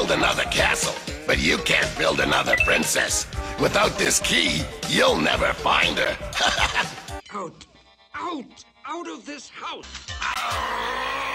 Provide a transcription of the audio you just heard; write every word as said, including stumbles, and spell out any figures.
build another castle, but you can't build another princess. Without this key, you'll never find her. Out! Out! Out of this house! Ow!